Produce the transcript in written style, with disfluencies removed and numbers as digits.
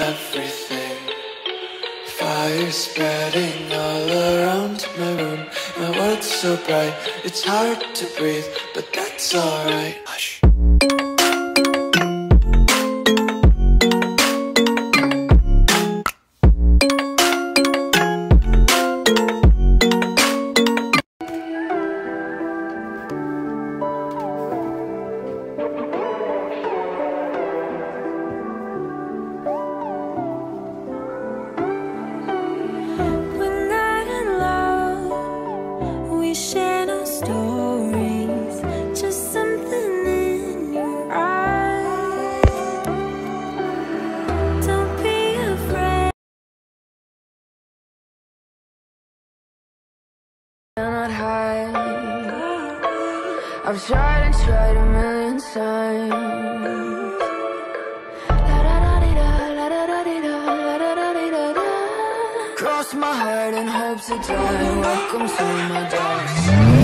everything. Fire spreading all around my room. My world's so bright, it's hard to breathe, but that's alright. Hush. Cannot hide. I've tried and tried a million times. Cross my heart and hope to die. Welcome to my dark side.